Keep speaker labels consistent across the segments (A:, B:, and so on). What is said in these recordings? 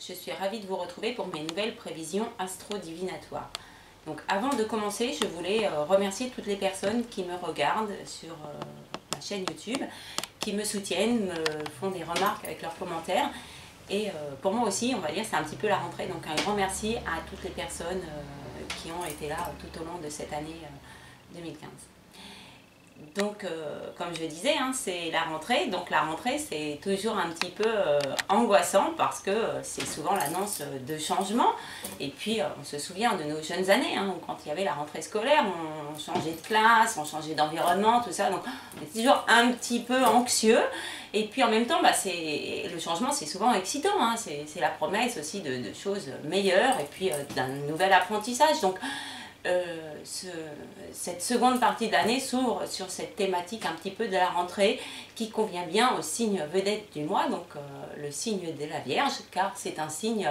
A: je suis ravie de vous retrouver pour mes nouvelles prévisions astro-divinatoires. Donc avant de commencer, je voulais remercier toutes les personnes qui me regardent sur ma chaîne YouTube, qui me soutiennent, me font des remarques avec leurs commentaires. Et pour moi aussi, on va dire, c'est un petit peu la rentrée. Donc un grand merci à toutes les personnes qui ont été là tout au long de cette année 2015. Donc, comme je disais, hein, c'est la rentrée. Donc la rentrée, c'est toujours un petit peu angoissant parce que c'est souvent l'annonce de changement. Et puis, on se souvient de nos jeunes années, hein, où quand il y avait la rentrée scolaire, on changeait de classe, on changeait d'environnement, tout ça. Donc, on est toujours un petit peu anxieux. Et puis, en même temps, bah, le changement, c'est souvent excitant. Hein, c'est la promesse aussi de choses meilleures et puis d'un nouvel apprentissage. Donc, cette seconde partie d'année s'ouvre sur cette thématique un petit peu de la rentrée qui convient bien au signe vedette du mois, donc le signe de la Vierge, car c'est un signe,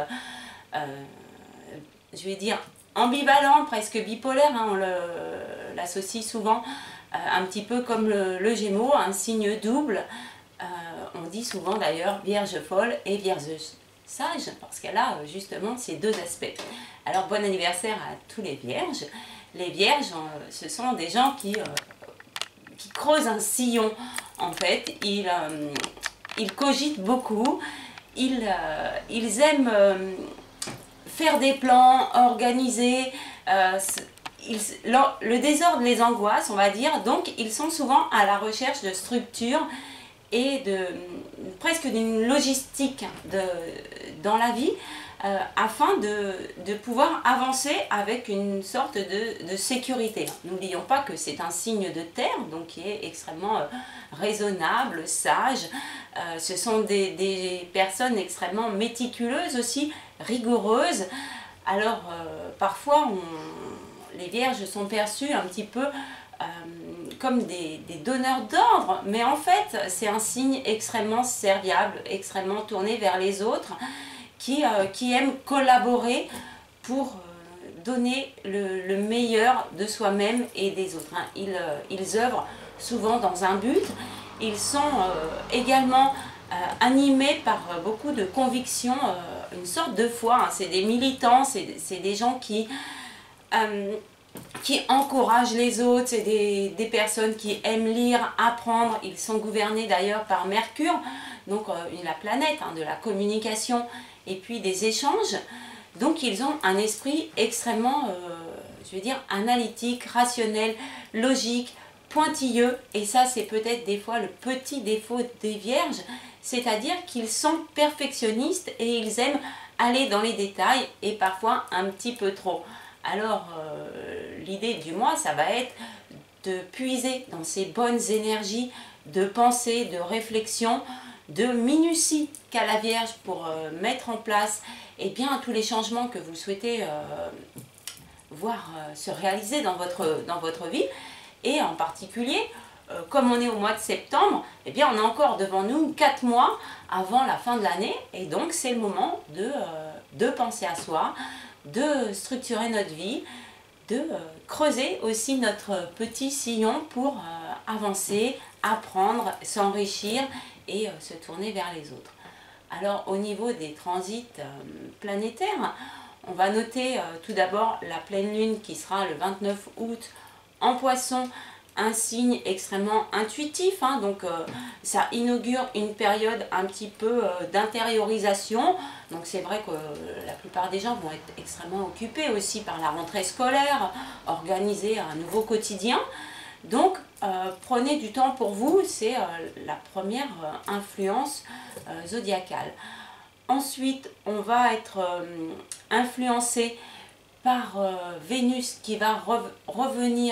A: je vais dire, ambivalent, presque bipolaire, hein, on l'associe souvent un petit peu comme le Gémeaux, un signe double. On dit souvent d'ailleurs Vierge folle et Vierge sage, parce qu'elle a justement ces deux aspects. Alors bon anniversaire à tous les vierges. Les vierges, ce sont des gens qui creusent un sillon, en fait. Ils cogitent beaucoup, ils aiment faire des plans, organiser, le désordre les angoisse, on va dire, donc ils sont souvent à la recherche de structures et presque d'une logistique dans la vie, afin de pouvoir avancer avec une sorte de sécurité. N'oublions pas que c'est un signe de terre, donc qui est extrêmement raisonnable, sage. Ce sont des personnes extrêmement méticuleuses aussi, rigoureuses. Alors parfois les vierges sont perçues un petit peu comme des donneurs d'ordre, mais en fait c'est un signe extrêmement serviable, extrêmement tourné vers les autres, qui aiment collaborer pour donner le meilleur de soi-même et des autres. Hein. Ils œuvrent souvent dans un but, ils sont également animés par beaucoup de convictions, une sorte de foi, hein. C'est des militants, c'est des gens qui encouragent les autres, c'est des personnes qui aiment lire, apprendre. Ils sont gouvernés d'ailleurs par Mercure, donc la planète de la communication et puis des échanges. Donc ils ont un esprit extrêmement, je veux dire, analytique, rationnel, logique, pointilleux. Et ça, c'est peut-être des fois le petit défaut des vierges, c'est-à-dire qu'ils sont perfectionnistes et ils aiment aller dans les détails et parfois un petit peu trop. Alors, l'idée du mois, ça va être de puiser dans ces bonnes énergies de pensée, de réflexion, de minutie qu'a la Vierge pour mettre en place bien, tous les changements que vous souhaitez voir se réaliser dans votre vie. Et en particulier, comme on est au mois de septembre, bien, on a encore devant nous 4 mois avant la fin de l'année. Et donc, c'est le moment de penser à soi, de structurer notre vie, de creuser aussi notre petit sillon pour avancer, apprendre, s'enrichir et se tourner vers les autres. Alors au niveau des transits planétaires, on va noter tout d'abord la pleine lune qui sera le 29 août en Poisson, un signe extrêmement intuitif, hein, donc ça inaugure une période un petit peu d'intériorisation. Donc c'est vrai que la plupart des gens vont être extrêmement occupés aussi par la rentrée scolaire, organiser un nouveau quotidien. Donc prenez du temps pour vous, c'est la première influence zodiacale. Ensuite, on va être influencé par Vénus qui va revenir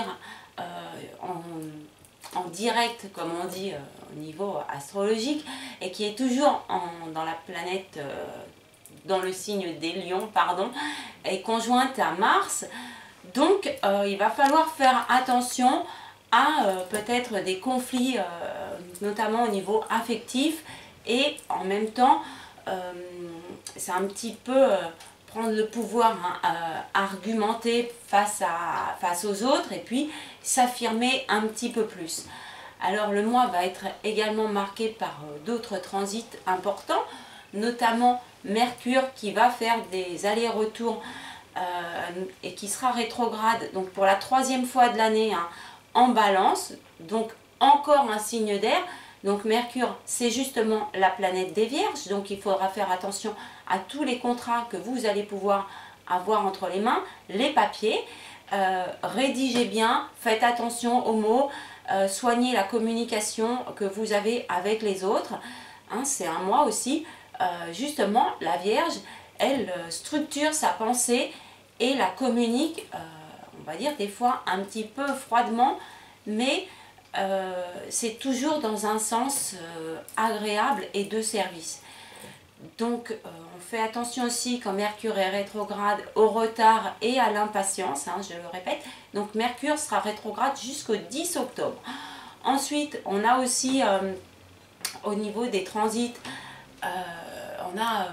A: en direct, comme on dit au niveau astrologique, et qui est toujours dans la planète, dans le signe des lions, pardon, et conjointe à Mars. Donc il va falloir faire attention à peut-être des conflits, notamment au niveau affectif, et en même temps c'est un petit peu prendre le pouvoir, hein, argumenter face aux autres et puis s'affirmer un petit peu plus. Alors le mois va être également marqué par d'autres transits importants. notamment Mercure qui va faire des allers-retours et qui sera rétrograde, donc pour la 3e fois de l'année, hein, en Balance, donc encore un signe d'air. Donc Mercure, c'est justement la planète des Vierges, donc il faudra faire attention à tous les contrats que vous allez pouvoir avoir entre les mains, les papiers, rédigez bien, faites attention aux mots, soignez la communication que vous avez avec les autres, hein, c'est un mois aussi, justement la Vierge, elle structure sa pensée et la communique, on va dire des fois un petit peu froidement, mais c'est toujours dans un sens agréable et de service. Donc on fait attention aussi quand Mercure est rétrograde au retard et à l'impatience, hein, je le répète. Donc Mercure sera rétrograde jusqu'au 10 octobre. Ensuite on a aussi au niveau des transits, on a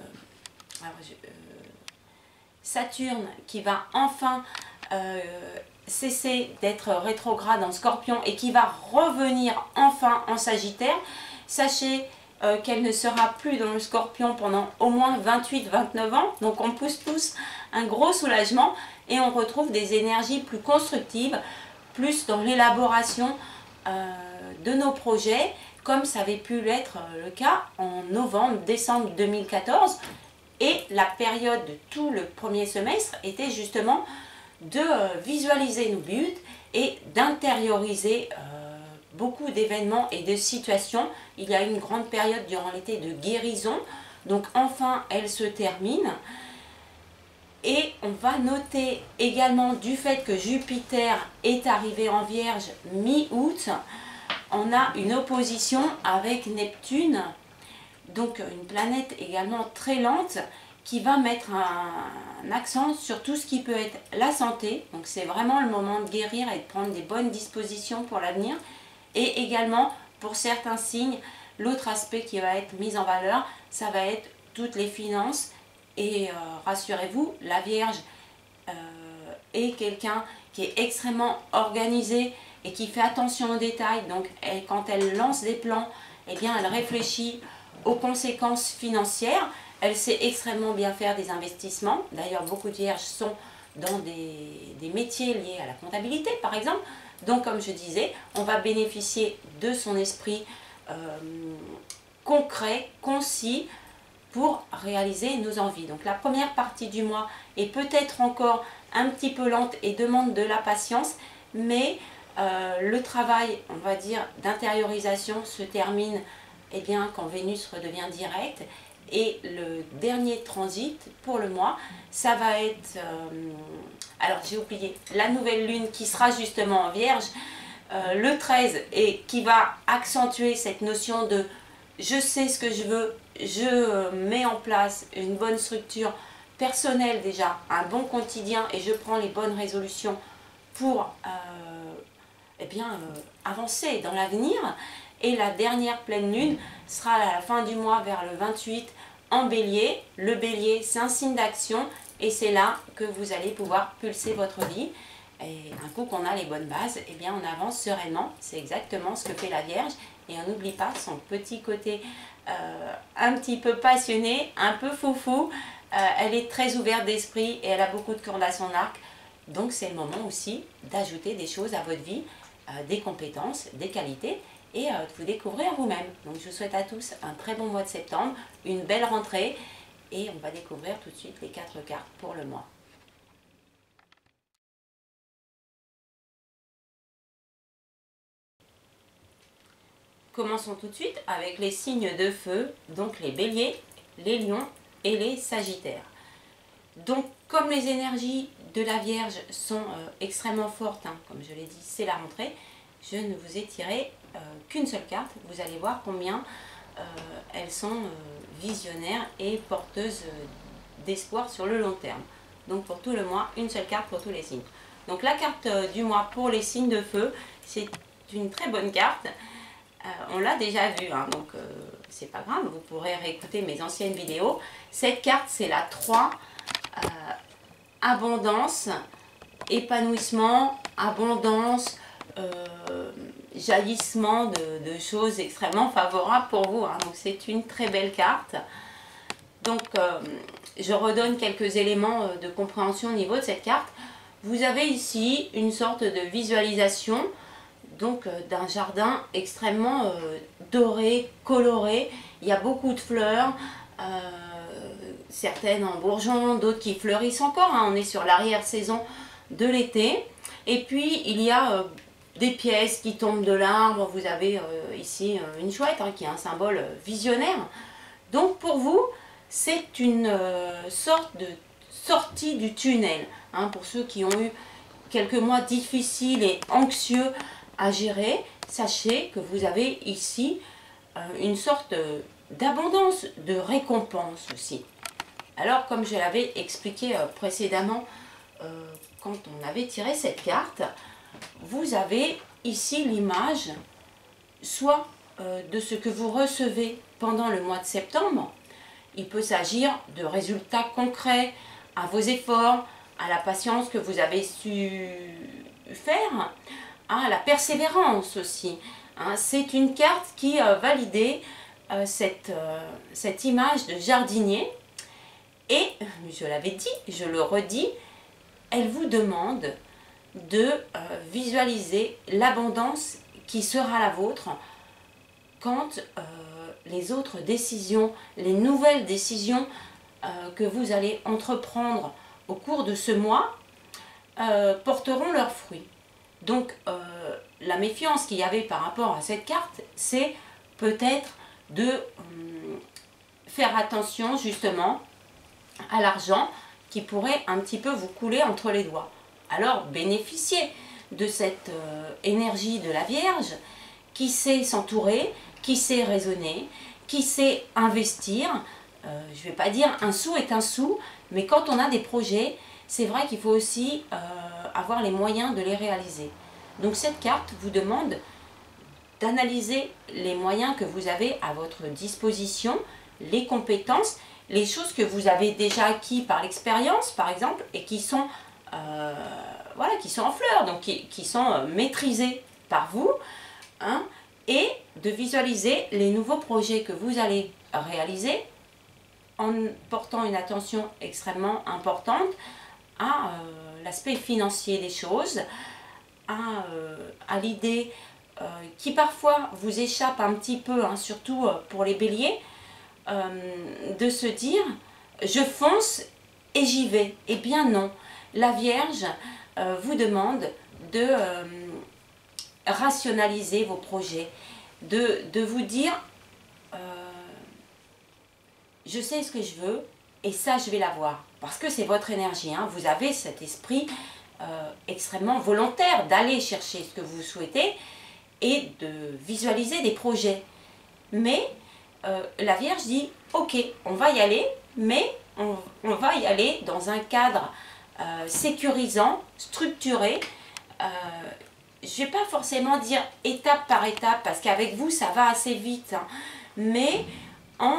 A: Saturne qui va enfin cesser d'être rétrograde en Scorpion et qui va revenir enfin en Sagittaire. Sachez qu'elle ne sera plus dans le Scorpion pendant au moins 28-29 ans. Donc on pousse tous un gros soulagement et on retrouve des énergies plus constructives, plus dans l'élaboration de nos projets, comme ça avait pu l'être le cas en novembre-décembre 2014. Et la période de tout le premier semestre était justement de visualiser nos buts et d'intérioriser beaucoup d'événements et de situations. Il y a une grande période durant l'été de guérison, donc enfin elle se termine. Et on va noter également du fait que Jupiter est arrivé en Vierge mi-août, on a une opposition avec Neptune, donc une planète également très lente, qui va mettre un accent sur tout ce qui peut être la santé. Donc c'est vraiment le moment de guérir et de prendre des bonnes dispositions pour l'avenir. Et également pour certains signes, l'autre aspect qui va être mis en valeur, ça va être toutes les finances. Et rassurez-vous, la Vierge est quelqu'un qui est extrêmement organisé et qui fait attention aux détails. Donc quand elle lance des plans, eh bien elle réfléchit aux conséquences financières. Elle sait extrêmement bien faire des investissements. D'ailleurs, beaucoup de Vierges sont dans des métiers liés à la comptabilité, par exemple. Donc, comme je disais, on va bénéficier de son esprit concret, concis, pour réaliser nos envies. Donc, la première partie du mois est peut-être encore un petit peu lente et demande de la patience, mais le travail, on va dire, d'intériorisation se termine eh bien, quand Vénus redevient directe. Et le dernier transit pour le mois, ça va être, alors j'ai oublié, la nouvelle lune qui sera justement en Vierge, le 13, et qui va accentuer cette notion de je sais ce que je veux, je mets en place une bonne structure personnelle déjà, un bon quotidien et je prends les bonnes résolutions pour eh bien, avancer dans l'avenir. Et la dernière pleine lune sera à la fin du mois vers le 28 en Bélier. Le Bélier, c'est un signe d'action et c'est là que vous allez pouvoir pulser votre vie. Et un coup qu'on a les bonnes bases, eh bien on avance sereinement. C'est exactement ce que fait la Vierge. Et on n'oublie pas son petit côté un petit peu passionné, un peu foufou. Elle est très ouverte d'esprit et elle a beaucoup de cordes à son arc. Donc c'est le moment aussi d'ajouter des choses à votre vie, des compétences, des qualités, et de vous découvrir vous-même. Donc je vous souhaite à tous un très bon mois de septembre, une belle rentrée, et on va découvrir tout de suite les 4 cartes pour le mois. Commençons tout de suite avec les signes de feu, donc les béliers, les lions et les sagittaires. Donc comme les énergies de la Vierge sont extrêmement fortes, hein, comme je l'ai dit, c'est la rentrée, je ne vous ai tiré qu'une seule carte. Vous allez voir combien elles sont visionnaires et porteuses d'espoir sur le long terme. Donc pour tout le mois, une seule carte pour tous les signes. Donc la carte du mois pour les signes de feu, c'est une très bonne carte. On l'a déjà vue, hein, donc c'est pas grave, vous pourrez réécouter mes anciennes vidéos. Cette carte, c'est la 3, abondance, épanouissement, abondance, jaillissement de choses extrêmement favorables pour vous, hein. Donc c'est une très belle carte. Donc je redonne quelques éléments de compréhension au niveau de cette carte. Vous avez ici une sorte de visualisation donc d'un jardin extrêmement doré, coloré. Il y a beaucoup de fleurs, certaines en bourgeons, d'autres qui fleurissent encore, hein. On est sur l'arrière-saison de l'été. Et puis il y a des pièces qui tombent de l'arbre. Vous avez ici une chouette, hein, qui est un symbole visionnaire. Donc pour vous, c'est une sorte de sortie du tunnel, hein, pour ceux qui ont eu quelques mois difficiles et anxieux à gérer. Sachez que vous avez ici une sorte d'abondance, de récompense aussi. Alors, comme je l'avais expliqué précédemment quand on avait tiré cette carte, vous avez ici l'image soit de ce que vous recevez pendant le mois de septembre. Il peut s'agir de résultats concrets à vos efforts, à la patience que vous avez su faire, à la persévérance aussi, hein. C'est une carte qui va valider cette image de jardinier. Et, je l'avais dit, je le redis, elle vous demande de visualiser l'abondance qui sera la vôtre quand les autres décisions, les nouvelles décisions que vous allez entreprendre au cours de ce mois porteront leurs fruits. Donc la méfiance qu'il y avait par rapport à cette carte, c'est peut-être de faire attention justement à l'argent qui pourrait un petit peu vous couler entre les doigts. Alors bénéficiez de cette énergie de la Vierge qui sait s'entourer, qui sait raisonner, qui sait investir. Je ne vais pas dire un sou est un sou, mais quand on a des projets, c'est vrai qu'il faut aussi avoir les moyens de les réaliser. Donc cette carte vous demande d'analyser les moyens que vous avez à votre disposition, les compétences, les choses que vous avez déjà acquis par l'expérience, par exemple, et qui sont, voilà, qui sont en fleurs, donc qui sont maîtrisées par vous, hein, et de visualiser les nouveaux projets que vous allez réaliser en portant une attention extrêmement importante à l'aspect financier des choses, à l'idée qui parfois vous échappe un petit peu, hein, surtout pour les béliers, de se dire je fonce et j'y vais. Eh bien non, la Vierge vous demande de rationaliser vos projets, de vous dire je sais ce que je veux et ça je vais l'avoir, parce que c'est votre énergie, hein. Vous avez cet esprit extrêmement volontaire d'aller chercher ce que vous souhaitez et de visualiser des projets. Mais la Vierge dit ok, on va y aller, mais on va y aller dans un cadre sécurisant, structuré. Je ne vais pas forcément dire étape par étape, parce qu'avec vous ça va assez vite, hein, mais en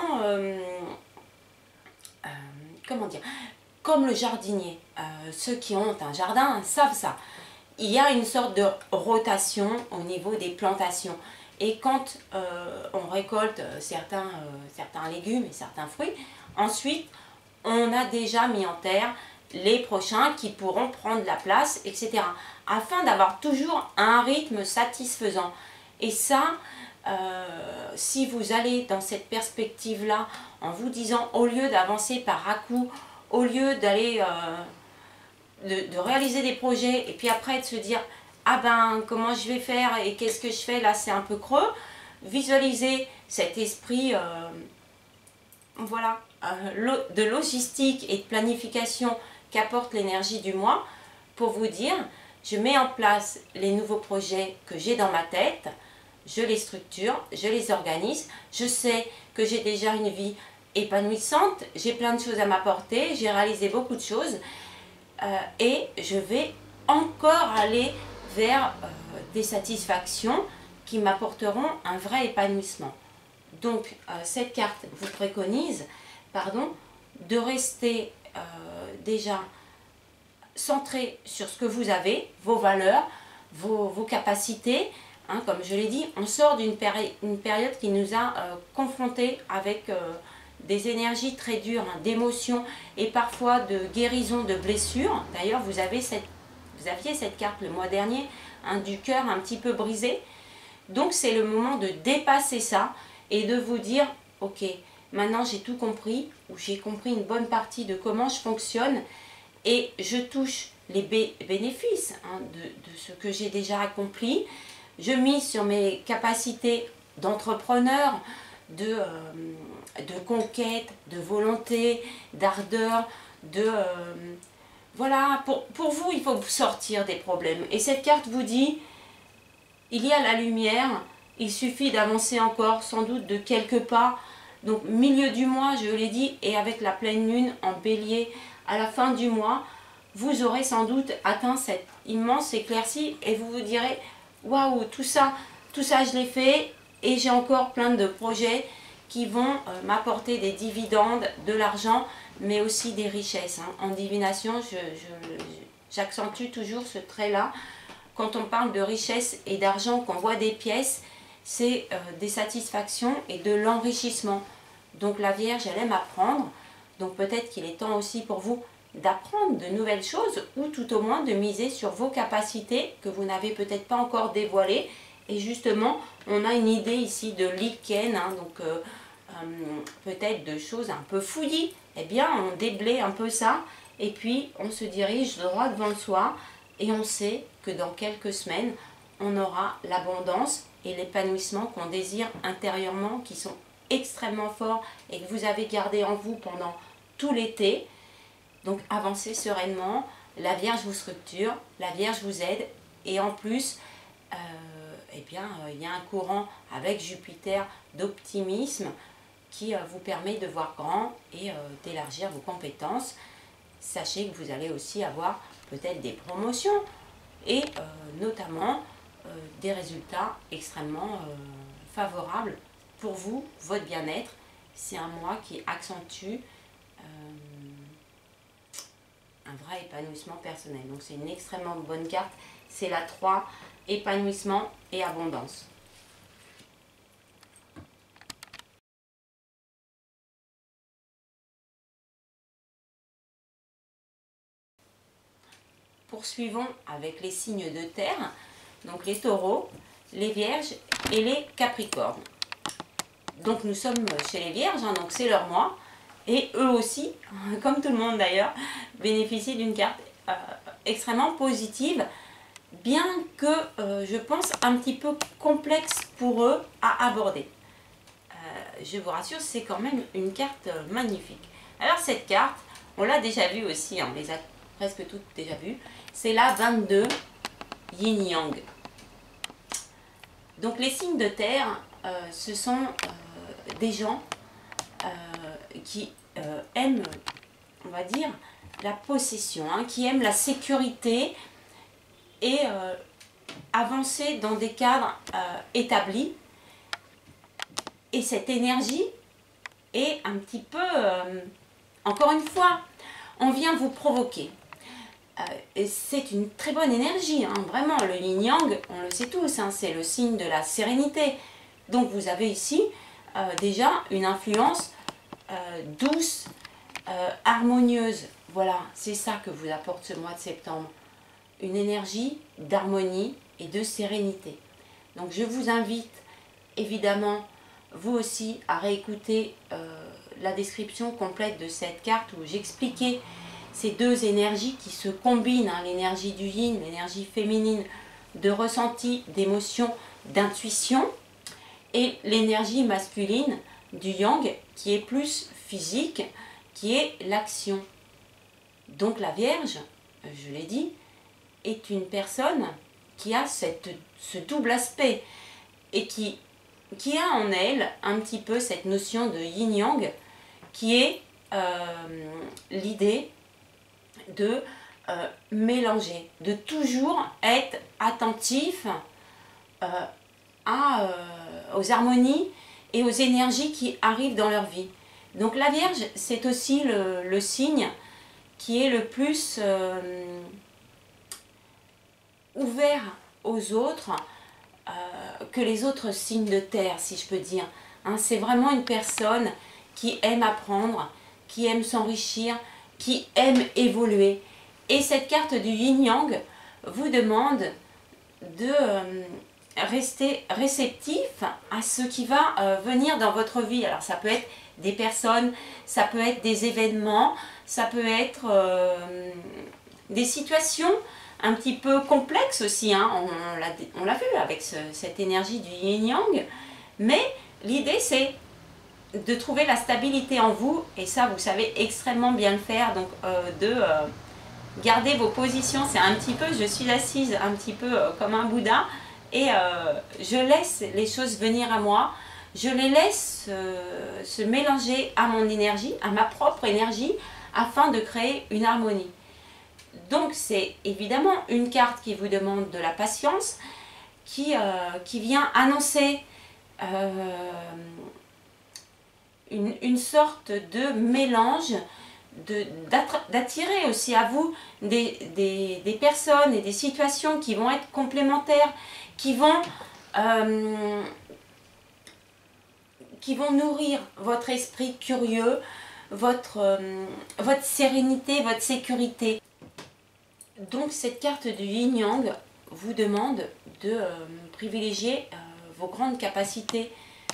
A: comment dire, comme le jardinier, ceux qui ont un jardin savent ça. Il y a une sorte de rotation au niveau des plantations. Et quand on récolte certains légumes et certains fruits, ensuite on a déjà mis en terre les prochains qui pourront prendre la place, etc. Afin d'avoir toujours un rythme satisfaisant. Et ça, si vous allez dans cette perspective-là, en vous disant au lieu d'avancer par à-coups, au lieu d'aller de réaliser des projets et puis après de se dire ah ben comment je vais faire et qu'est-ce que je fais là, c'est un peu creux, visualisez cet esprit voilà, de logistique et de planification qu'apporte l'énergie du mois pour vous dire je mets en place les nouveaux projets que j'ai dans ma tête, je les structure, je les organise, je sais que j'ai déjà une vie épanouissante, j'ai plein de choses à m'apporter, j'ai réalisé beaucoup de choses et je vais encore aller vers des satisfactions qui m'apporteront un vrai épanouissement. Donc cette carte vous préconise de rester déjà centré sur ce que vous avez, vos valeurs, vos capacités, Hein, comme je l'ai dit, on sort d'une période qui nous a confrontés avec des énergies très dures, hein, d'émotions et parfois de guérison de blessures. D'ailleurs, vous aviez cette carte le mois dernier, hein, du cœur un petit peu brisé. Donc c'est le moment de dépasser ça et de vous dire, ok, maintenant j'ai tout compris, ou j'ai compris une bonne partie de comment je fonctionne et je touche les bénéfices, hein, de ce que j'ai déjà accompli. Je mise sur mes capacités d'entrepreneur, de conquête, de volonté, d'ardeur, voilà, pour vous, il faut sortir des problèmes. Et cette carte vous dit, il y a la lumière, il suffit d'avancer encore, sans doute de quelques pas. Donc, milieu du mois, je l'ai dit, et avec la pleine lune en bélier, à la fin du mois, vous aurez sans doute atteint cette immense éclaircie et vous vous direz, waouh, tout ça je l'ai fait et j'ai encore plein de projets qui vont m'apporter des dividendes, de l'argent, mais aussi des richesses. Hein. En divination, j'accentue toujours ce trait-là. Quand on parle de richesse et d'argent, qu'on voit des pièces, c'est des satisfactions et de l'enrichissement. Donc la Vierge, elle aime apprendre. Donc peut-être qu'il est temps aussi pour vous d'apprendre de nouvelles choses ou tout au moins de miser sur vos capacités que vous n'avez peut-être pas encore dévoilées. Et justement, on a une idée ici de lichen, hein, donc peut-être de choses un peu fouillis. Eh bien, on déblaye un peu ça et puis on se dirige droit devant le soi et on sait que dans quelques semaines, on aura l'abondance et l'épanouissement qu'on désire intérieurement, qui sont extrêmement forts et que vous avez gardé en vous pendant tout l'été. Donc avancez sereinement, la Vierge vous structure, la Vierge vous aide et en plus, eh bien, il y a un courant avec Jupiter d'optimisme qui vous permet de voir grand et d'élargir vos compétences. Sachez que vous allez aussi avoir peut-être des promotions et notamment des résultats extrêmement favorables pour vous, votre bien-être. C'est un mois qui accentue un vrai épanouissement personnel. Donc c'est une extrêmement bonne carte. C'est la 3, épanouissement et abondance. Poursuivons avec les signes de terre, donc les taureaux, les vierges et les capricornes. Donc nous sommes chez les vierges, hein, donc c'est leur mois. Et eux aussi, comme tout le monde d'ailleurs, bénéficient d'une carte extrêmement positive, bien que je pense un petit peu complexe pour eux à aborder. Je vous rassure, c'est quand même une carte magnifique. Alors cette carte, on l'a déjà vue aussi, hein, on les a presque toutes déjà vues, c'est la 22 Yin Yang. Donc les signes de terre, ce sont des gens qui aiment, on va dire, la possession, hein, qui aiment la sécurité et avancer dans des cadres établis. Et cette énergie est un petit peu, encore une fois, on vient vous provoquer. Et c'est une très bonne énergie, hein, vraiment. Le yin-yang, on le sait tous, hein, c'est le signe de la sérénité. Donc vous avez ici déjà une influence douce, harmonieuse. Voilà, c'est ça que vous apporte ce mois de septembre. Une énergie d'harmonie et de sérénité. Donc je vous invite évidemment, vous aussi, à réécouter la description complète de cette carte où j'expliquais ces deux énergies qui se combinent, hein, l'énergie du yin, l'énergie féminine de ressenti, d'émotion, d'intuition, et l'énergie masculine du yang qui est plus physique, qui est l'action. Donc la Vierge, je l'ai dit, est une personne qui a ce double aspect et qui a en elle un petit peu cette notion de yin-yang qui est l'idée de mélanger, de toujours être attentif aux harmonies et aux énergies qui arrivent dans leur vie. Donc la Vierge, c'est aussi le signe qui est le plus ouvert aux autres, que les autres signes de terre, si je peux dire. Hein, c'est vraiment une personne qui aime apprendre, qui aime s'enrichir, qui aime évoluer. Et cette carte du yin-yang vous demande de rester réceptif à ce qui va venir dans votre vie. Alors ça peut être des personnes, ça peut être des événements, ça peut être des situations un petit peu complexes aussi, hein. On l'a vu avec cette énergie du yin-yang, mais l'idée c'est de trouver la stabilité en vous, et ça vous savez extrêmement bien le faire, donc garder vos positions. C'est un petit peu, je suis assise un petit peu comme un Bouddha, et je laisse les choses venir à moi, je les laisse se mélanger à mon énergie, à ma propre énergie, afin de créer une harmonie. Donc c'est évidemment une carte qui vous demande de la patience, qui vient annoncer une sorte de mélange, d'attirer aussi à vous des personnes et des situations qui vont être complémentaires, qui vont nourrir votre esprit curieux, votre sérénité, votre sécurité. Donc cette carte du yin-yang vous demande de privilégier vos grandes capacités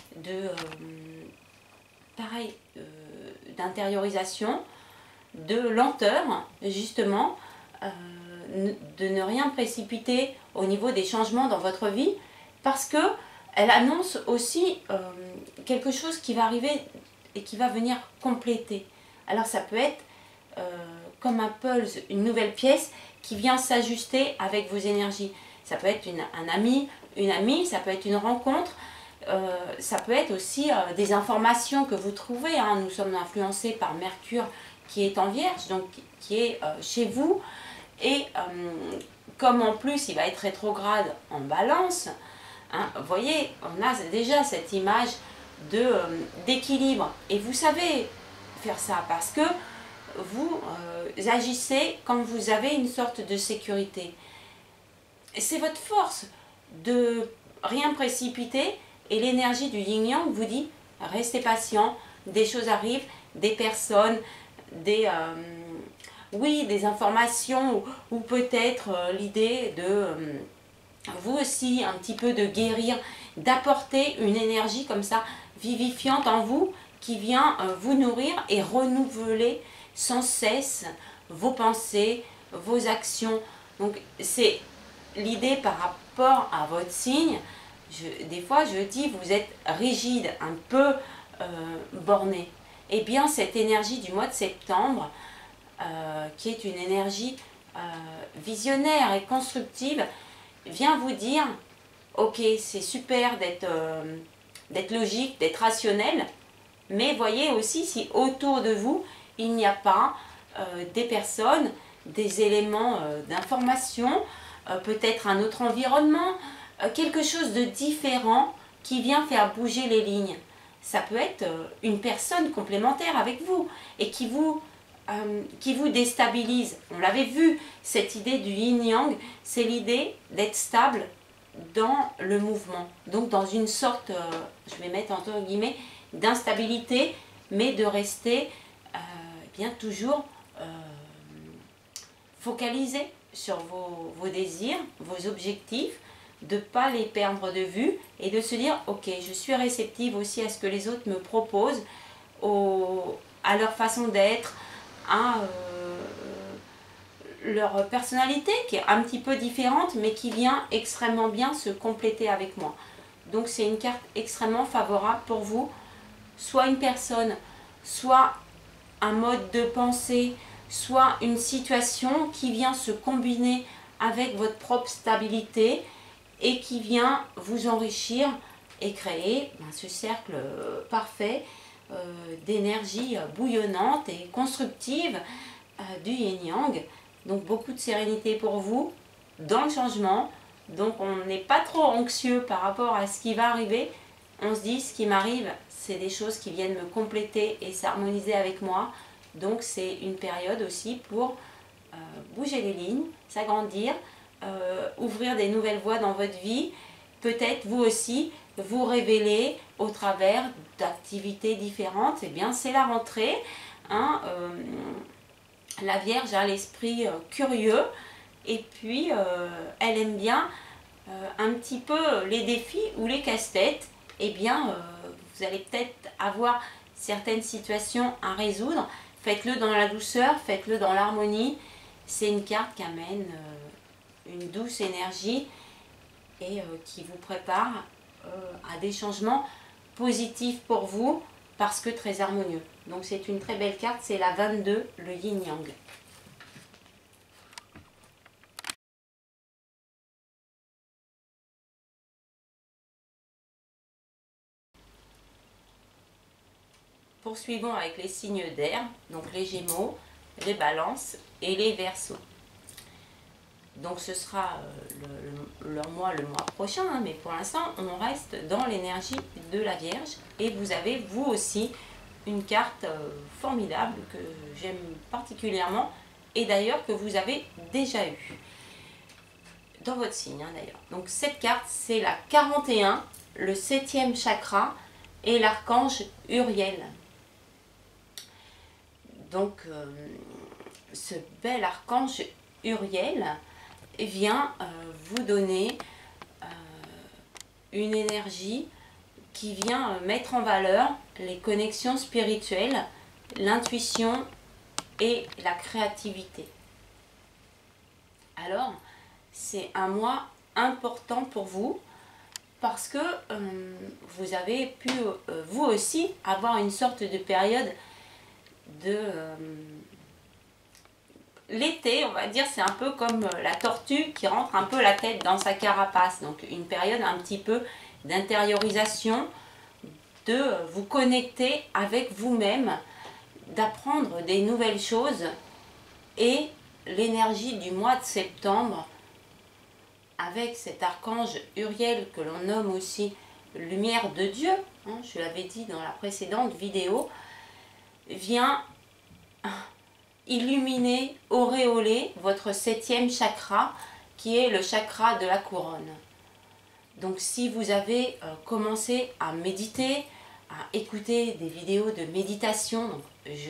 A: d'intériorisation, de lenteur, justement, de ne rien précipiter au niveau des changements dans votre vie, parce que elle annonce aussi quelque chose qui va arriver et qui va venir compléter. Alors ça peut être comme un puzzle, une nouvelle pièce qui vient s'ajuster avec vos énergies. Ça peut être un ami, une amie, ça peut être une rencontre, ça peut être aussi des informations que vous trouvez. Hein. Nous sommes influencés par Mercure qui est en Vierge, donc qui est chez vous. Et comme en plus il va être rétrograde en Balance, hein, vous voyez, on a déjà cette image d'équilibre. Et vous savez faire ça parce que vous agissez quand vous avez une sorte de sécurité. C'est votre force de rien précipiter, et l'énergie du yin-yang vous dit restez patient, des choses arrivent, des personnes, des informations, ou peut-être l'idée de vous aussi un petit peu de guérir, d'apporter une énergie comme ça vivifiante en vous qui vient vous nourrir et renouveler sans cesse vos pensées, vos actions. Donc c'est l'idée par rapport à votre signe. Des fois je dis vous êtes rigide, un peu borné. Et bien cette énergie du mois de septembre, qui est une énergie visionnaire et constructive, vient vous dire ok, c'est super d'être logique, d'être rationnel, mais voyez aussi si autour de vous il n'y a pas des personnes, des éléments d'information, peut-être un autre environnement, quelque chose de différent qui vient faire bouger les lignes. Ça peut être une personne complémentaire avec vous et qui vous déstabilise. On l'avait vu, cette idée du yin-yang, c'est l'idée d'être stable dans le mouvement. Donc dans une sorte, je vais mettre entre guillemets, d'instabilité, mais de rester bien toujours focalisé sur vos désirs, vos objectifs, de ne pas les perdre de vue et de se dire ok, je suis réceptive aussi à ce que les autres me proposent, à leur façon d'être, à leur personnalité qui est un petit peu différente mais qui vient extrêmement bien se compléter avec moi. Donc c'est une carte extrêmement favorable pour vous, soit une personne, soit un mode de pensée, soit une situation qui vient se combiner avec votre propre stabilité et qui vient vous enrichir et créer ce cercle parfait d'énergie bouillonnante et constructive du yin-yang. Donc beaucoup de sérénité pour vous dans le changement. Donc on n'est pas trop anxieux par rapport à ce qui va arriver. On se dit ce qui m'arrive, c'est des choses qui viennent me compléter et s'harmoniser avec moi. Donc c'est une période aussi pour bouger les lignes, s'agrandir, ouvrir des nouvelles voies dans votre vie peut-être vous aussi vous révéler au travers d'activités différentes. Eh bien, c'est la rentrée, hein, la Vierge a l'esprit curieux et puis elle aime bien un petit peu les défis ou les casse-têtes. Eh bien, vous allez peut-être avoir certaines situations à résoudre. Faites-le dans la douceur, faites-le dans l'harmonie. C'est une carte qui amène une douce énergie et qui vous prépare à des changements positifs pour vous parce que très harmonieux. Donc c'est une très belle carte, c'est la 22, le yin-yang. Poursuivons avec les signes d'air, donc les Gémeaux, les Balances et les Verseaux. Donc ce sera leur mois le mois prochain, hein, mais pour l'instant on reste dans l'énergie de la Vierge. Et vous avez vous aussi une carte formidable que j'aime particulièrement et d'ailleurs que vous avez déjà eu dans votre signe, hein, d'ailleurs. Donc cette carte c'est la 41, le 7e chakra et l'archange Uriel. Donc ce bel archange Uriel vient vous donner une énergie qui vient mettre en valeur les connexions spirituelles, l'intuition et la créativité. Alors, c'est un mois important pour vous parce que vous avez pu, vous aussi, avoir une sorte de période de... l'été, on va dire, c'est un peu comme la tortue qui rentre un peu la tête dans sa carapace. Donc une période un petit peu d'intériorisation, de vous connecter avec vous-même, d'apprendre des nouvelles choses. Et l'énergie du mois de septembre, avec cet archange Uriel que l'on nomme aussi lumière de Dieu, hein, je l'avais dit dans la précédente vidéo, vient illuminer, auréoler votre 7e chakra qui est le chakra de la couronne. Donc si vous avez commencé à méditer, à écouter des vidéos de méditation, donc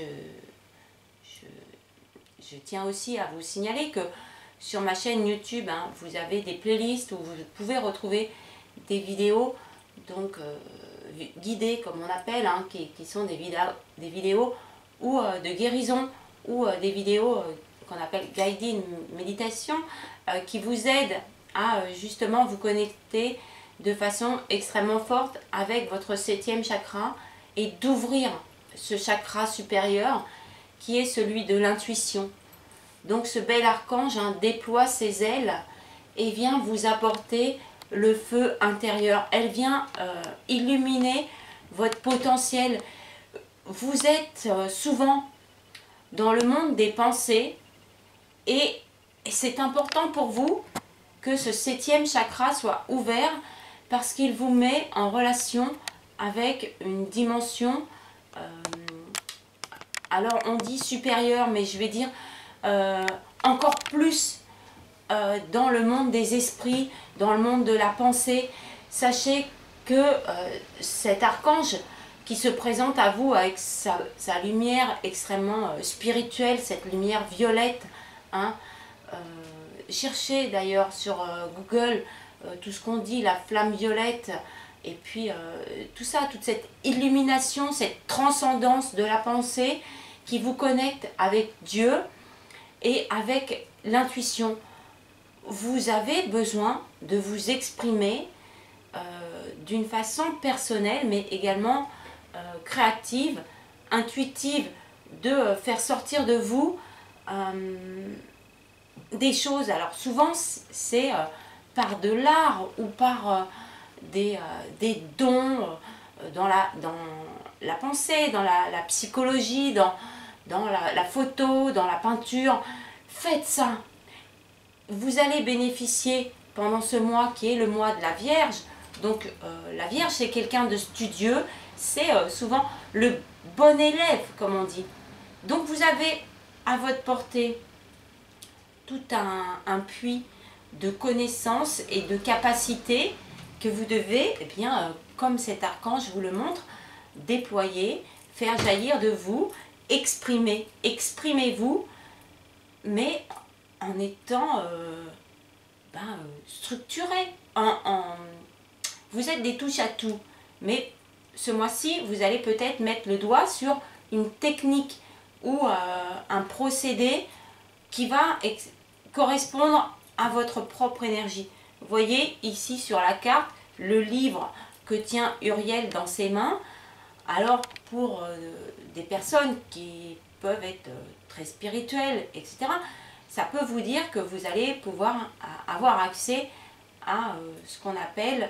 A: je tiens aussi à vous signaler que sur ma chaîne YouTube, hein, vous avez des playlists où vous pouvez retrouver des vidéos donc guidées comme on appelle, hein, qui sont des vidéos ou de guérison ou des vidéos qu'on appelle guided méditation qui vous aident à justement vous connecter de façon extrêmement forte avec votre 7e chakra et d'ouvrir ce chakra supérieur qui est celui de l'intuition. Donc ce bel archange, hein, déploie ses ailes et vient vous apporter le feu intérieur. Elle vient illuminer votre potentiel. Vous êtes souvent dans le monde des pensées et c'est important pour vous que ce 7e chakra soit ouvert parce qu'il vous met en relation avec une dimension, alors on dit supérieure, mais je vais dire encore plus dans le monde des esprits, dans le monde de la pensée. Sachez que cet archange qui se présente à vous avec sa lumière extrêmement spirituelle, cette lumière violette, hein, cherchez d'ailleurs sur Google tout ce qu'on dit, la flamme violette, et puis tout ça, toute cette illumination, cette transcendance de la pensée qui vous connecte avec Dieu et avec l'intuition. Vous avez besoin de vous exprimer d'une façon personnelle, mais également créative, intuitive, de faire sortir de vous des choses. Alors souvent c'est par de l'art ou par des dons dans la pensée, dans la psychologie, dans la photo, dans la peinture. Faites ça. Vous allez bénéficier pendant ce mois qui est le mois de la Vierge. Donc la Vierge, c'est quelqu'un de studieux, c'est souvent le bon élève, comme on dit. Donc vous avez à votre portée tout un puits de connaissances et de capacités que vous devez, eh bien, comme cet archange vous le montre, déployer, faire jaillir de vous, exprimer. Exprimez-vous, mais en étant structuré. Vous êtes des touches à tout, mais ce mois-ci, vous allez peut-être mettre le doigt sur une technique ou un procédé qui va correspondre à votre propre énergie. Vous voyez ici sur la carte le livre que tient Uriel dans ses mains. Alors pour des personnes qui peuvent être très spirituelles, etc., ça peut vous dire que vous allez pouvoir avoir accès à ce qu'on appelle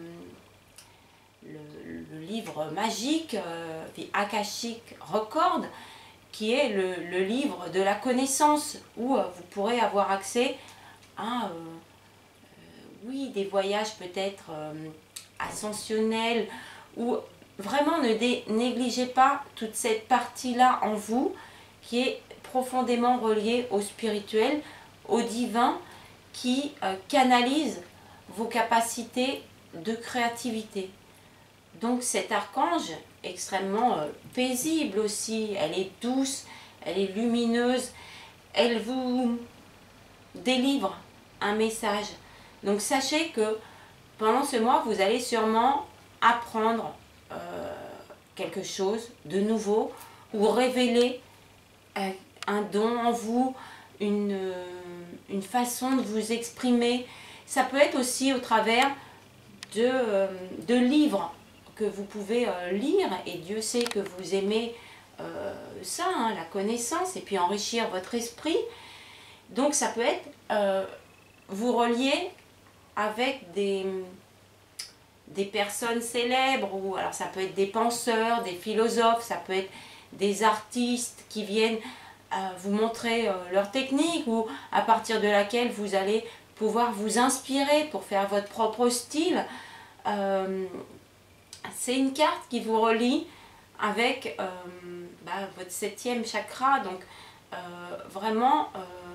A: le livre magique, The Akashic Record, qui est le livre de la connaissance, où vous pourrez avoir accès à oui, des voyages peut-être ascensionnels, ou vraiment ne négligez pas toute cette partie-là en vous qui est profondément reliée au spirituel, au divin, qui canalise vos capacités de créativité. Donc cet archange, extrêmement paisible aussi, elle est douce, elle est lumineuse, elle vous délivre un message. Donc sachez que pendant ce mois, vous allez sûrement apprendre quelque chose de nouveau ou révéler un don en vous, une façon de vous exprimer. Ça peut être aussi au travers de livres que vous pouvez lire, et Dieu sait que vous aimez ça, hein, la connaissance, et puis enrichir votre esprit. Donc ça peut être vous relier avec des personnes célèbres, ou alors ça peut être des penseurs, des philosophes, ça peut être des artistes qui viennent vous montrer leur technique, ou à partir de laquelle vous allez pouvoir vous inspirer pour faire votre propre style. C'est une carte qui vous relie avec votre 7e chakra, donc vraiment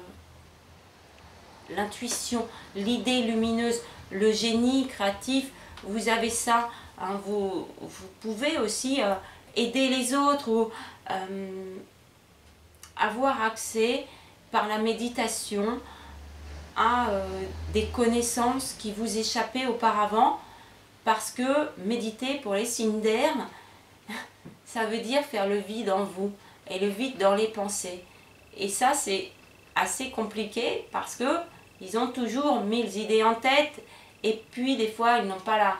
A: l'intuition, l'idée lumineuse, le génie créatif, vous avez ça, hein, vous pouvez aussi aider les autres, ou avoir accès par la méditation à des connaissances qui vous échappaient auparavant, parce que méditer pour les signes d'air, ça veut dire faire le vide en vous et le vide dans les pensées. Et ça, c'est assez compliqué parce que ils ont toujours 1000 idées en tête, et puis des fois ils n'ont pas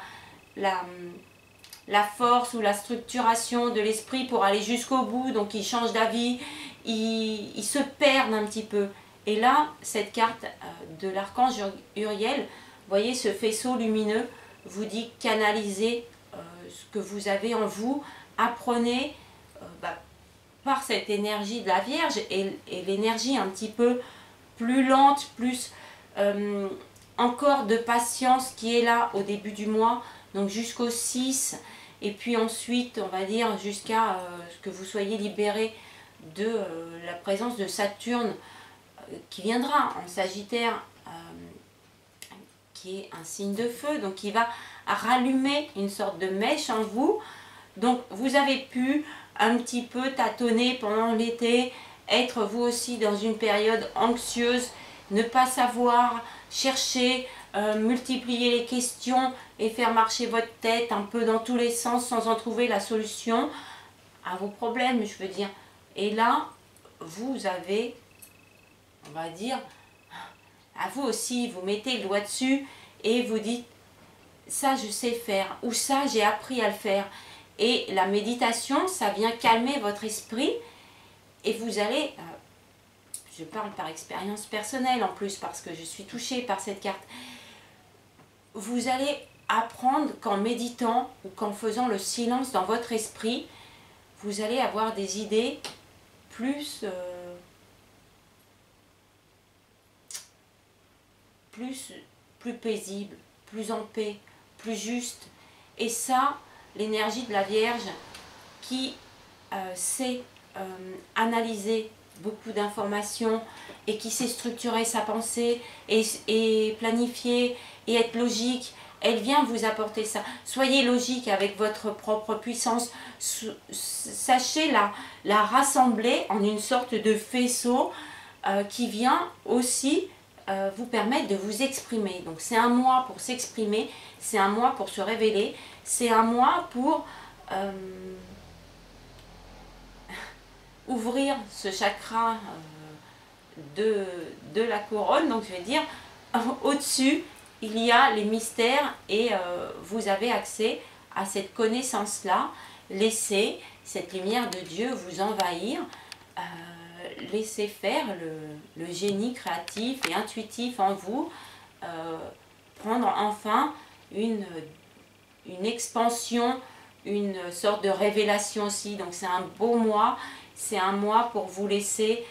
A: la force ou la structuration de l'esprit pour aller jusqu'au bout, donc ils changent d'avis, ils se perdent un petit peu. Et là, cette carte de l'archange Uriel, vous voyez ce faisceau lumineux, vous dit canalisez ce que vous avez en vous, apprenez par cette énergie de la Vierge, et l'énergie un petit peu plus lente, plus encore de patience qui est là au début du mois, donc jusqu'au 6, et puis ensuite on va dire jusqu'à ce que vous soyez libéré de la présence de Saturne qui viendra en Sagittaire, qui est un signe de feu, donc qui va rallumer une sorte de mèche en vous. Donc vous avez pu un petit peu tâtonner pendant l'été, être vous aussi dans une période anxieuse, ne pas savoir, chercher, multiplier les questions et faire marcher votre tête un peu dans tous les sens sans en trouver la solution à vos problèmes, je veux dire. Et là, vous avez, on va dire, à vous aussi, vous mettez le doigt dessus et vous dites, ça je sais faire, ou ça j'ai appris à le faire. Et la méditation, ça vient calmer votre esprit, et vous allez, je parle par expérience personnelle en plus parce que je suis touchée par cette carte, vous allez apprendre qu'en méditant ou qu'en faisant le silence dans votre esprit, vous allez avoir des idées plus paisibles, plus en paix, plus justes. Et ça, l'énergie de la Vierge qui sait analyser beaucoup d'informations et qui sait structurer sa pensée et planifier et être logique elle vient vous apporter ça. Soyez logique avec votre propre puissance. Sachez la rassembler en une sorte de faisceau qui vient aussi vous permettre de vous exprimer. Donc c'est un mois pour s'exprimer, c'est un mois pour se révéler, c'est un mois pour ouvrir ce chakra de la couronne. Donc je vais dire, au-dessus, il y a les mystères et vous avez accès à cette connaissance-là. Laissez cette lumière de Dieu vous envahir. Laissez faire le génie créatif et intuitif en vous. Prendre enfin une expansion, une sorte de révélation aussi. Donc c'est un beau mois. C'est un mois pour vous laisser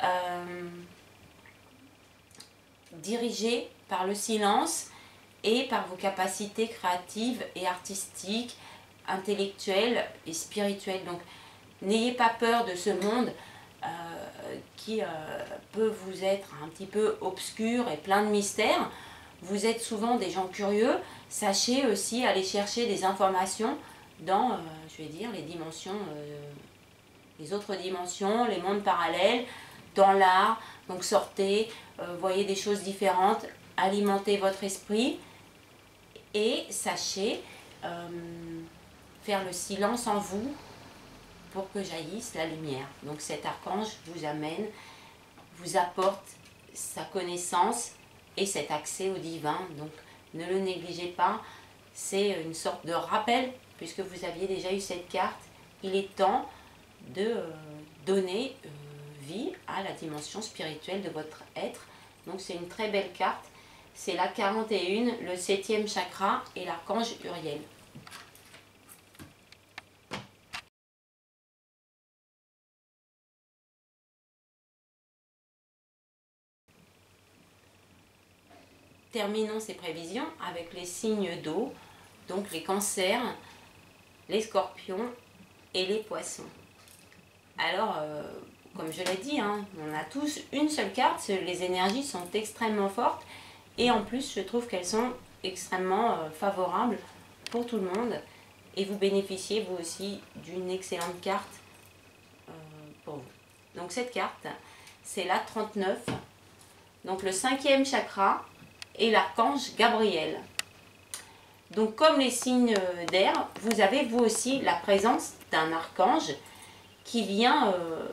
A: diriger par le silence et par vos capacités créatives et artistiques, intellectuelles et spirituelles. Donc n'ayez pas peur de ce monde qui peut vous être un petit peu obscur et plein de mystères. Vous êtes souvent des gens curieux. Sachez aussi aller chercher des informations dans, je vais dire, les dimensions, les autres dimensions, les mondes parallèles, dans l'art. Donc sortez, voyez des choses différentes, alimentez votre esprit et sachez faire le silence en vous pour que jaillisse la lumière. Donc cet archange vous amène, vous apporte sa connaissance et cet accès au divin. Donc ne le négligez pas, c'est une sorte de rappel puisque vous aviez déjà eu cette carte. Il est temps de donner vie à la dimension spirituelle de votre être. Donc c'est une très belle carte. C'est la 41, le 7e chakra et l'archange Uriel. Terminons ces prévisions avec les signes d'eau, donc les cancers, les scorpions et les poissons. Alors, comme je l'ai dit, hein, on a tous une seule carte, les énergies sont extrêmement fortes et en plus je trouve qu'elles sont extrêmement favorables pour tout le monde et vous bénéficiez vous aussi d'une excellente carte pour vous. Donc cette carte, c'est la 39, donc le 5e chakra et l'archange Gabriel. Donc comme les signes d'air, vous avez vous aussi la présence d'un archange qui vient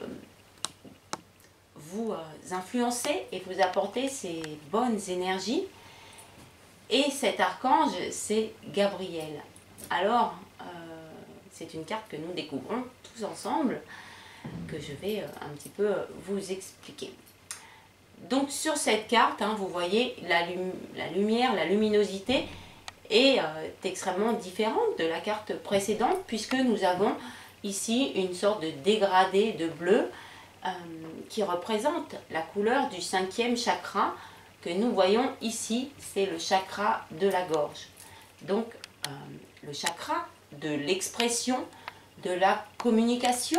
A: vous influencer et vous apporter ces bonnes énergies. Et cet archange, c'est Gabriel. Alors, c'est une carte que nous découvrons tous ensemble, que je vais un petit peu vous expliquer. Donc sur cette carte, hein, vous voyez la lumière, la luminosité est extrêmement différente de la carte précédente puisque nous avons ici une sorte de dégradé de bleu qui représente la couleur du 5e chakra que nous voyons ici, c'est le chakra de la gorge. Donc le chakra de l'expression, de la communication,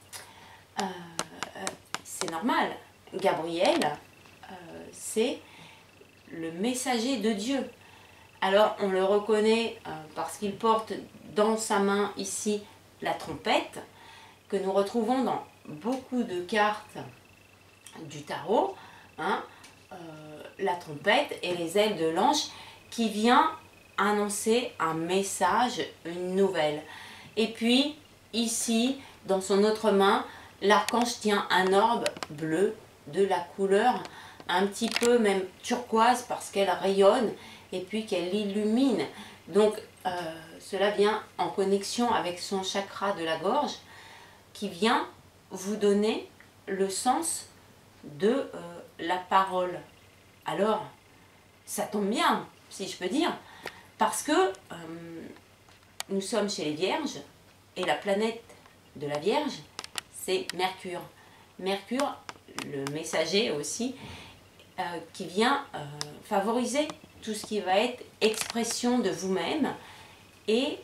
A: c'est normal. Gabriel, c'est le messager de Dieu. Alors on le reconnaît parce qu'il porte dans sa main ici la trompette que nous retrouvons dans beaucoup de cartes du tarot, hein, la trompette et les ailes de l'ange qui vient annoncer un message, une nouvelle. Et puis ici dans son autre main, l'archange tient un orbe bleu de la couleur un petit peu même turquoise parce qu'elle rayonne et puis qu'elle illumine. Donc cela vient en connexion avec son chakra de la gorge qui vient vous donner le sens de la parole. Alors, ça tombe bien, si je peux dire, parce que nous sommes chez les Vierges et la planète de la Vierge, c'est Mercure. Mercure, le messager aussi, qui vient favoriser tout ce qui va être expression de vous-même et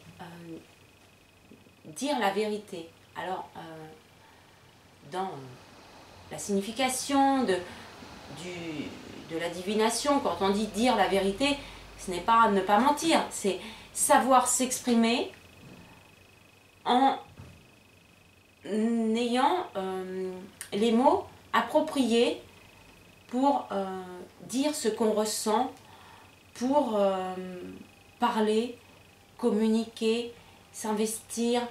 A: dire la vérité. Alors, dans la signification de la divination, quand on dit dire la vérité, Ce n'est pas ne pas mentir, c'est savoir s'exprimer en ayant les mots appropriés pour dire ce qu'on ressent, pour parler, communiquer, s'investir.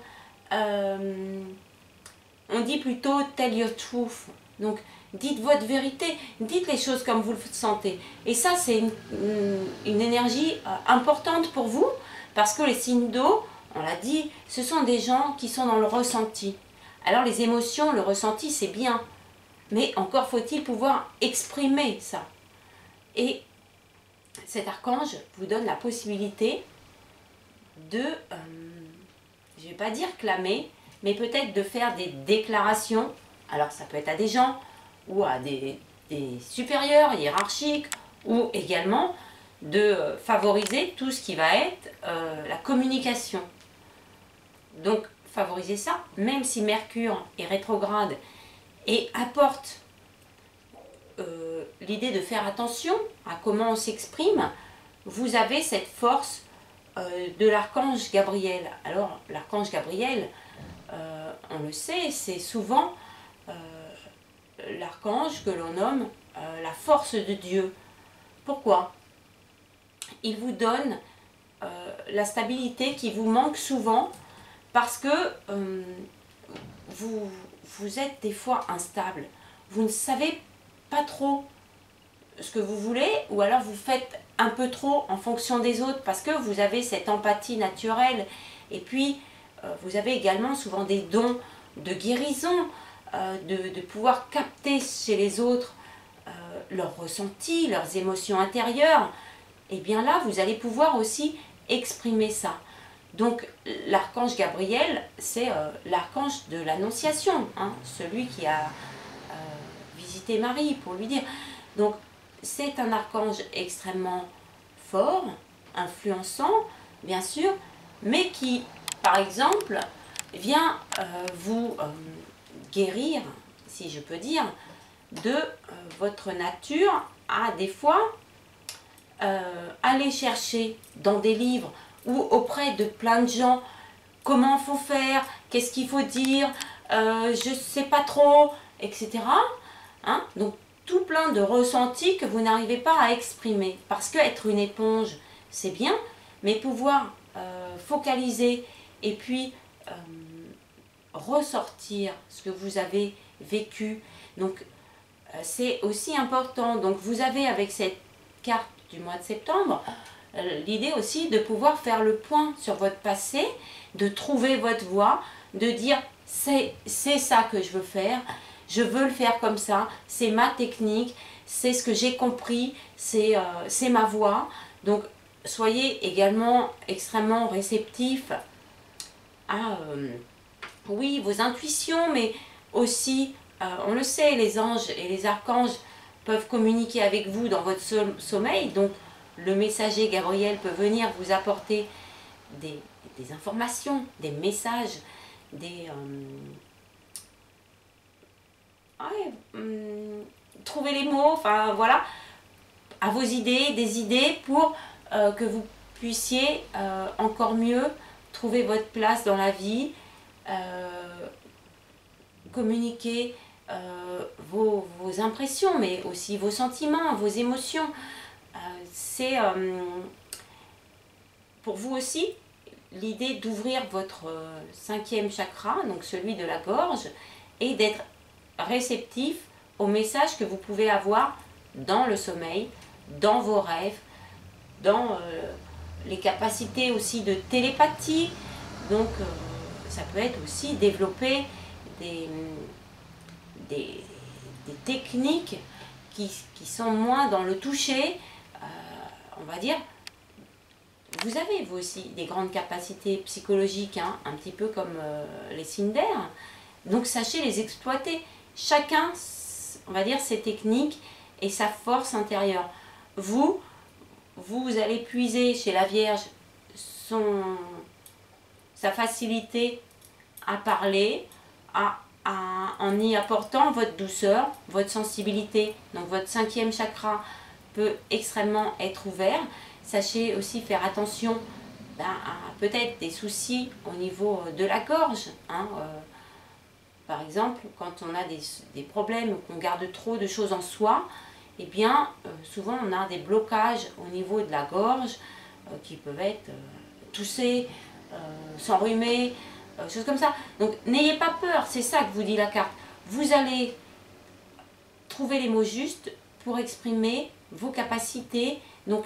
A: On dit plutôt tell your truth. Donc dites votre vérité, dites les choses comme vous le sentez. Et ça, c'est une énergie importante pour vous, parce que les signes d'eau, on l'a dit, ce sont des gens qui sont dans le ressenti. Alors les émotions, le ressenti, c'est bien, mais encore faut-il pouvoir exprimer ça. Et cet archange vous donne la possibilité de, je ne vais pas dire clamer, mais peut-être de faire des déclarations. Alors ça peut être à des gens, ou à des supérieurs hiérarchiques, ou également de favoriser tout ce qui va être la communication. Donc favoriser ça, même si Mercure est rétrograde et apporte l'idée de faire attention à comment on s'exprime, vous avez cette force de l'archange Gabriel. Alors l'archange Gabriel, on le sait, c'est souvent l'archange que l'on nomme la force de Dieu. Pourquoi? Il vous donne la stabilité qui vous manque souvent, parce que vous êtes des fois instable. Vous ne savez pas trop ce que vous voulez, ou alors vous faites un peu trop en fonction des autres, parce que vous avez cette empathie naturelle. Et puis, vous avez également souvent des dons de guérison, de pouvoir capter chez les autres leurs ressentis, leurs émotions intérieures. Et bien là, vous allez pouvoir aussi exprimer ça. Donc l'archange Gabriel, c'est l'archange de l'Annonciation, hein, celui qui a visité Marie pour lui dire. Donc c'est un archange extrêmement fort, influençant, bien sûr, mais qui, par exemple, vient vous guérir, si je peux dire, de votre nature à des fois aller chercher dans des livres ou auprès de plein de gens comment il faut faire, qu'est-ce qu'il faut dire, je ne sais pas trop, etc. Hein? Donc tout plein de ressentis que vous n'arrivez pas à exprimer. Parce qu'être une éponge, c'est bien, mais pouvoir focaliser et puis ressortir ce que vous avez vécu. Donc c'est aussi important. Donc vous avez avec cette carte du mois de septembre, l'idée aussi de pouvoir faire le point sur votre passé, de trouver votre voie, de dire c'est ça que je veux faire, je veux le faire comme ça, c'est ma technique, c'est ce que j'ai compris, c'est ma voie. Donc soyez également extrêmement réceptifs à oui, vos intuitions, mais aussi, on le sait, les anges et les archanges peuvent communiquer avec vous dans votre sommeil. Donc le messager Gabriel peut venir vous apporter des informations, des messages, trouver les mots, enfin voilà, à vos idées, des idées pour que vous puissiez encore mieux trouver votre place dans la vie, communiquer vos impressions, mais aussi vos sentiments, vos émotions. C'est pour vous aussi l'idée d'ouvrir votre cinquième chakra, donc celui de la gorge, et d'être réceptif aux messages que vous pouvez avoir dans le sommeil, dans vos rêves, dans les capacités aussi de télépathie. Donc ça peut être aussi développer des techniques qui sont moins dans le toucher, on va dire. Vous avez vous aussi des grandes capacités psychologiques, hein, un petit peu comme les signes d'air. Donc sachez les exploiter. Chacun, on va dire, ses techniques et sa force intérieure. Vous allez puiser chez la Vierge sa facilité à parler, en y apportant votre douceur, votre sensibilité. Donc votre cinquième chakra peut extrêmement être ouvert. Sachez aussi faire attention à peut-être des soucis au niveau de la gorge. Par exemple, quand on a des problèmes, qu'on garde trop de choses en soi, eh bien, souvent on a des blocages au niveau de la gorge qui peuvent être toussés, s'enrhumer, choses comme ça. Donc n'ayez pas peur, c'est ça que vous dit la carte. Vous allez trouver les mots justes pour exprimer vos capacités. Donc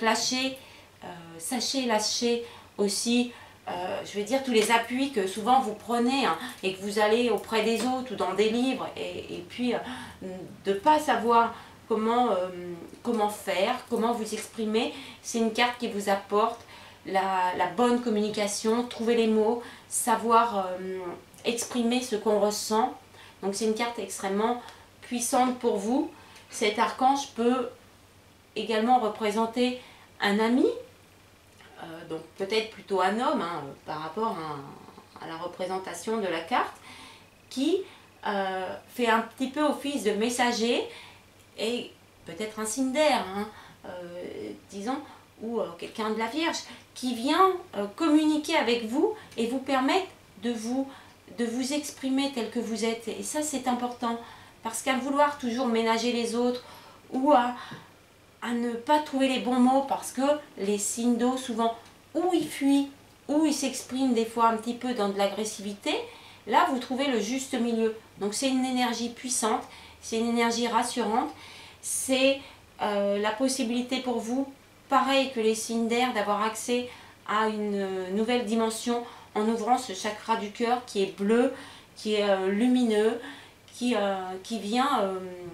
A: sachez lâcher aussi, je vais dire, tous les appuis que souvent vous prenez et que vous allez auprès des autres ou dans des livres et puis de ne pas savoir comment faire, comment vous exprimer. C'est une carte qui vous apporte la bonne communication, trouver les mots, savoir exprimer ce qu'on ressent. Donc c'est une carte extrêmement puissante pour vous. Cet archange peut également représenter un ami, donc peut-être plutôt un homme par rapport à la représentation de la carte, qui fait un petit peu office de messager et peut-être un signe d'air, disons, ou quelqu'un de la Vierge, qui vient communiquer avec vous et vous permettre de vous exprimer tel que vous êtes. Et ça, c'est important, parce qu'à vouloir toujours ménager les autres ou à ne pas trouver les bons mots, parce que les signes d'eau, souvent, ou ils fuient, ou ils s'expriment des fois un petit peu dans de l'agressivité, là, vous trouvez le juste milieu. Donc, c'est une énergie puissante, c'est une énergie rassurante, c'est la possibilité pour vous, pareil que les signes d'air, d'avoir accès à une nouvelle dimension en ouvrant ce chakra du cœur qui est bleu, qui est lumineux, qui vient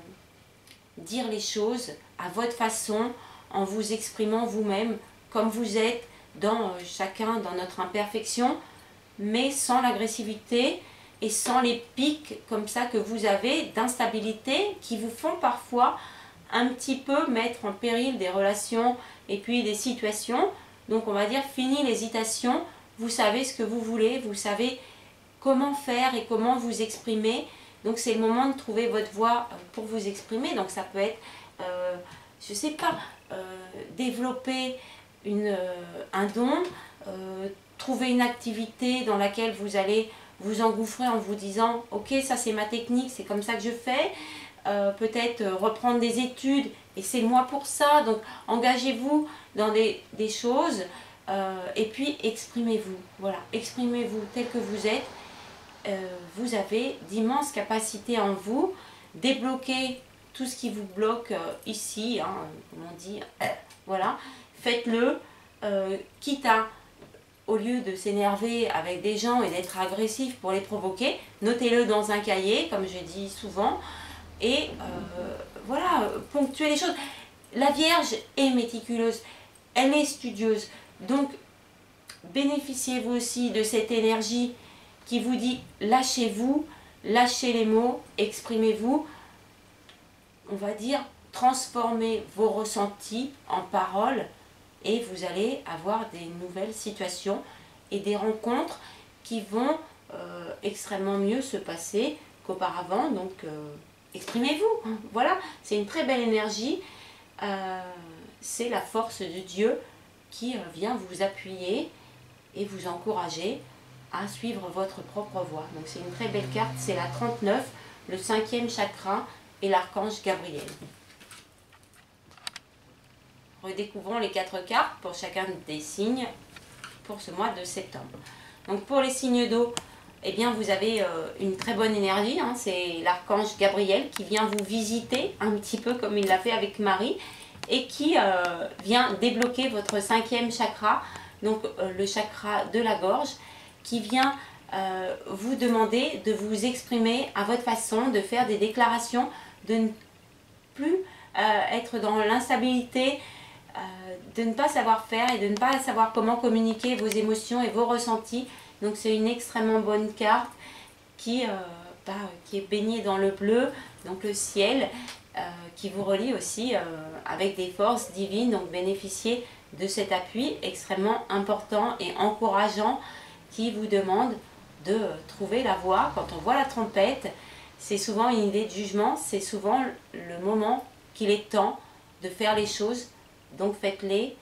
A: dire les choses à votre façon, en vous exprimant vous-même comme vous êtes, chacun dans notre imperfection, mais sans l'agressivité et sans les pics comme ça que vous avez d'instabilité qui vous font parfois un petit peu mettre en péril des relations et puis des situations. Donc on va dire fini l'hésitation, vous savez ce que vous voulez, vous savez comment faire et comment vous exprimer. Donc c'est le moment de trouver votre voie pour vous exprimer. Donc ça peut être, je sais pas, développer un don, trouver une activité dans laquelle vous allez vous engouffrer en vous disant ok, ça c'est ma technique, c'est comme ça que je fais. Peut-être reprendre des études et c'est moi pour ça, donc engagez-vous dans des choses et puis exprimez-vous, voilà, exprimez-vous tel que vous êtes. Vous avez d'immenses capacités en vous, débloquez tout ce qui vous bloque ici, comme on dit, voilà, faites-le, quitte à, au lieu de s'énerver avec des gens et d'être agressif pour les provoquer, notez-le dans un cahier, comme je dis souvent, et voilà, ponctuez les choses. La Vierge est méticuleuse, elle est studieuse, donc bénéficiez-vous aussi de cette énergie qui vous dit lâchez-vous, lâchez les mots, exprimez-vous, on va dire transformez vos ressentis en paroles et vous allez avoir des nouvelles situations et des rencontres qui vont extrêmement mieux se passer qu'auparavant. Donc exprimez-vous, voilà, c'est une très belle énergie, c'est la force de Dieu qui vient vous appuyer et vous encourager à suivre votre propre voie. Donc c'est une très belle carte, c'est la 39, le 5e chakra et l'archange Gabriel. Redécouvrons les 4 cartes pour chacun des signes pour ce mois de septembre. Donc pour les signes d'eau, eh bien vous avez une très bonne énergie, c'est l'archange Gabriel qui vient vous visiter un petit peu comme il l'a fait avec Marie et qui vient débloquer votre 5e chakra, donc le chakra de la gorge, qui vient vous demander de vous exprimer à votre façon, de faire des déclarations, de ne plus être dans l'instabilité, de ne pas savoir faire et de ne pas savoir comment communiquer vos émotions et vos ressentis. Donc c'est une extrêmement bonne carte qui est baignée dans le bleu, donc le ciel, qui vous relie aussi avec des forces divines. Donc bénéficiez de cet appui extrêmement important et encourageant qui vous demande de trouver la voie. Quand on voit la trompette, c'est souvent une idée de jugement, c'est souvent le moment qu'il est temps de faire les choses. Donc faites-les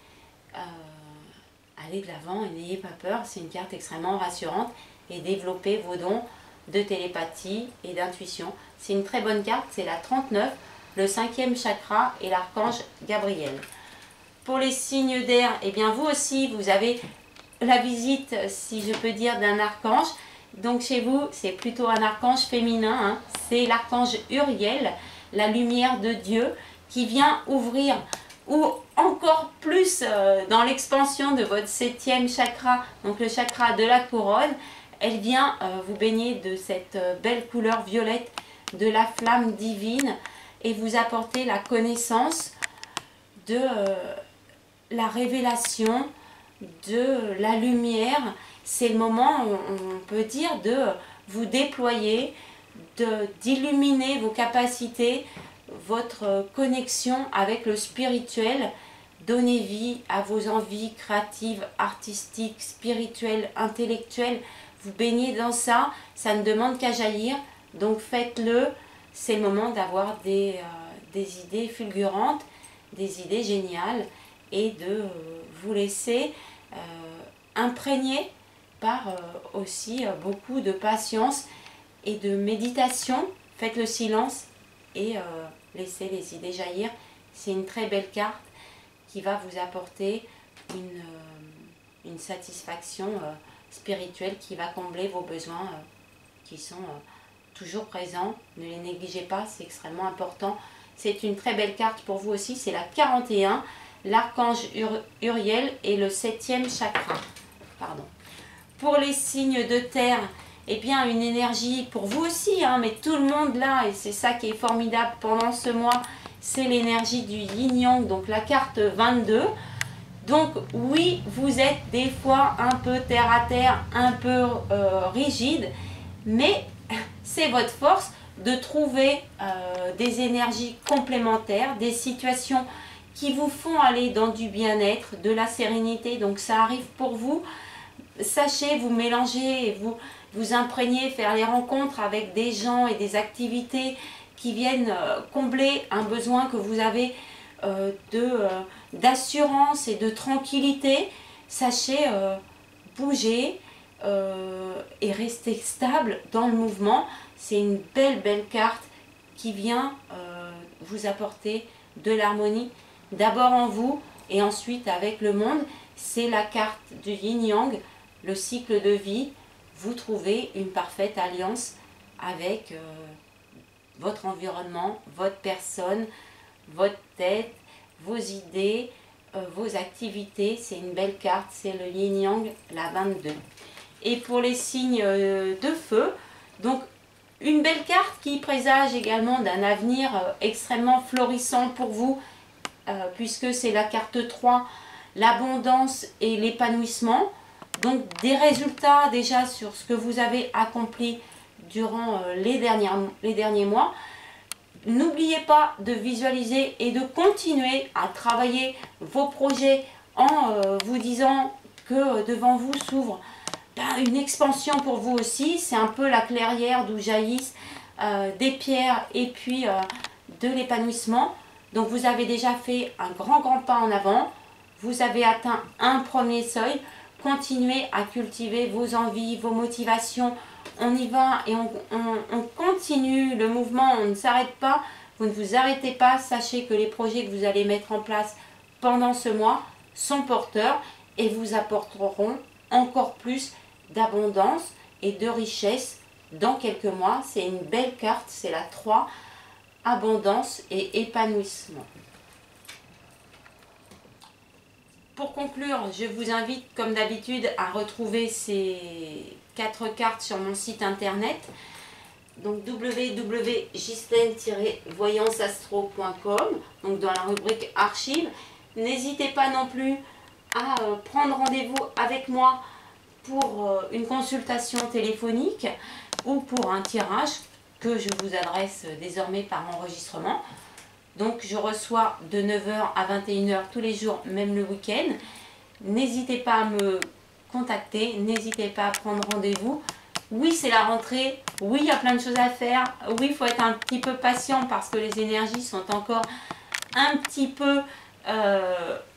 A: allez de l'avant et n'ayez pas peur. C'est une carte extrêmement rassurante et développez vos dons de télépathie et d'intuition. C'est une très bonne carte, c'est la 39, le 5e chakra et l'archange Gabriel. Pour les signes d'air, eh bien vous aussi, vous avez la visite, si je peux dire, d'un archange. Donc chez vous, c'est plutôt un archange féminin, hein. C'est l'archange Uriel, la lumière de Dieu, qui vient ouvrir, ou encore plus dans l'expansion de votre 7e chakra, donc le chakra de la couronne. Elle vient vous baigner de cette belle couleur violette de la flamme divine et vous apporter la connaissance de la révélation, de la lumière. C'est le moment, on peut dire, de vous déployer, d'illuminer vos capacités, votre connexion avec le spirituel. Donnez vie à vos envies créatives, artistiques, spirituelles, intellectuelles. Vous baignez dans ça, ça ne demande qu'à jaillir. Donc faites-le, c'est le moment d'avoir des idées fulgurantes, des idées géniales et de vous laisser imprégner par aussi beaucoup de patience et de méditation. Faites le silence et laissez les idées jaillir. C'est une très belle carte qui va vous apporter une satisfaction spirituelle qui va combler vos besoins qui sont toujours présents. Ne les négligez pas, c'est extrêmement important. C'est une très belle carte pour vous aussi, c'est la 41, l'archange Uriel et le 7e chakra. Pardon. Pour les signes de terre, eh bien une énergie pour vous aussi, hein, mais tout le monde là, et c'est ça qui est formidable pendant ce mois, c'est l'énergie du yin-yang, donc la carte 22. Donc oui, vous êtes des fois un peu terre à terre, un peu rigide, mais c'est votre force de trouver des énergies complémentaires, des situations qui vous font aller dans du bien-être, de la sérénité. Donc ça arrive pour vous. Sachez vous mélanger, vous imprégner, faire les rencontres avec des gens et des activités qui viennent combler un besoin que vous avez d'assurance et de tranquillité. Sachez bouger et rester stable dans le mouvement. C'est une belle carte qui vient vous apporter de l'harmonie, d'abord en vous et ensuite avec le monde. C'est la carte du yin-yang, le cycle de vie. Vous trouvez une parfaite alliance avec votre environnement, votre personne, votre tête, vos idées, vos activités. C'est une belle carte, c'est le yin-yang, la 22. Et pour les signes de feu, donc une belle carte qui présage également d'un avenir extrêmement florissant pour vous, puisque c'est la carte 3, l'abondance et l'épanouissement. Donc des résultats déjà sur ce que vous avez accompli durant les derniers mois. N'oubliez pas de visualiser et de continuer à travailler vos projets en vous disant que devant vous s'ouvre une expansion pour vous aussi. C'est un peu la clairière d'où jaillissent des pierres et puis de l'épanouissement. Donc vous avez déjà fait un grand pas en avant. Vous avez atteint un premier seuil. Continuez à cultiver vos envies, vos motivations. On y va et on continue le mouvement, on ne s'arrête pas. Vous ne vous arrêtez pas. Sachez que les projets que vous allez mettre en place pendant ce mois sont porteurs et vous apporteront encore plus d'abondance et de richesse dans quelques mois. C'est une belle carte, c'est la 3, abondance et épanouissement. Pour conclure, je vous invite comme d'habitude à retrouver ces 4 cartes sur mon site internet. Donc www.ghislaine-voyanceastro.com, donc dans la rubrique archives. N'hésitez pas non plus à prendre rendez-vous avec moi pour une consultation téléphonique ou pour un tirage que je vous adresse désormais par enregistrement. Donc je reçois de 9 h à 21 h tous les jours, même le week-end. N'hésitez pas à me contacter, n'hésitez pas à prendre rendez-vous. Oui, c'est la rentrée, oui, il y a plein de choses à faire, oui, il faut être un petit peu patient parce que les énergies sont encore un petit peu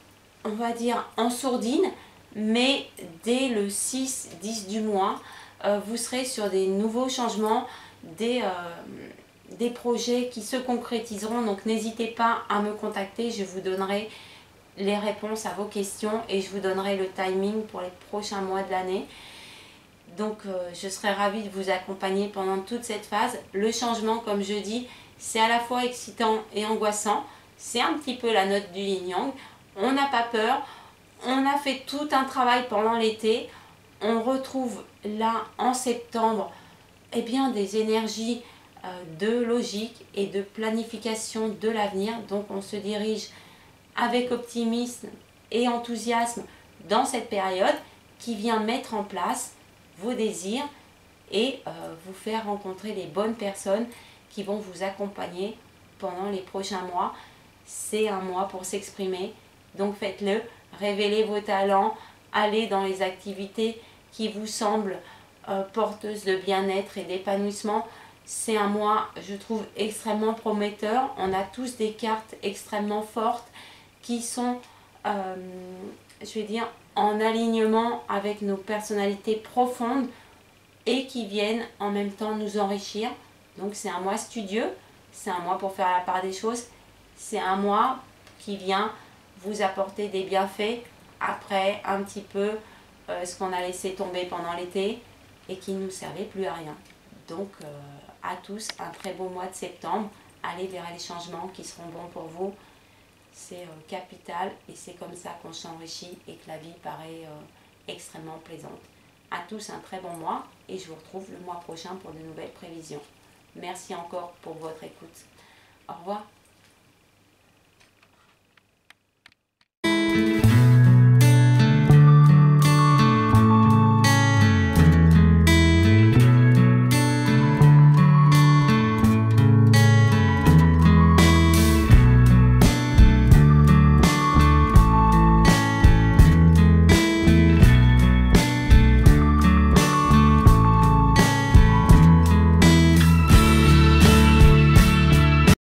A: on va dire, en sourdine, mais dès le 6-10 du mois, vous serez sur des nouveaux changements, des projets qui se concrétiseront. Donc n'hésitez pas à me contacter, je vous donnerai les réponses à vos questions et je vous donnerai le timing pour les prochains mois de l'année. Donc je serai ravie de vous accompagner pendant toute cette phase. Le changement, comme je dis, c'est à la fois excitant et angoissant. C'est un petit peu la note du yin-yang. On n'a pas peur. On a fait tout un travail pendant l'été. On retrouve là en septembre des énergies de logique et de planification de l'avenir. Donc on se dirige avec optimisme et enthousiasme dans cette période qui vient mettre en place vos désirs et vous faire rencontrer les bonnes personnes qui vont vous accompagner pendant les prochains mois. C'est un mois pour s'exprimer, donc faites-le, révélez vos talents, allez dans les activités qui vous semblent porteuses de bien-être et d'épanouissement. C'est un mois, je trouve, extrêmement prometteur. On a tous des cartes extrêmement fortes qui sont, je vais dire, en alignement avec nos personnalités profondes et qui viennent en même temps nous enrichir. Donc c'est un mois studieux, c'est un mois pour faire la part des choses, c'est un mois qui vient vous apporter des bienfaits après un petit peu ce qu'on a laissé tomber pendant l'été et qui ne nous servait plus à rien. Donc à tous, un très beau mois de septembre, allez vers les changements qui seront bons pour vous. C'est capital et c'est comme ça qu'on s'enrichit et que la vie paraît extrêmement plaisante. À tous un très bon mois et je vous retrouve le mois prochain pour de nouvelles prévisions. Merci encore pour votre écoute. Au revoir.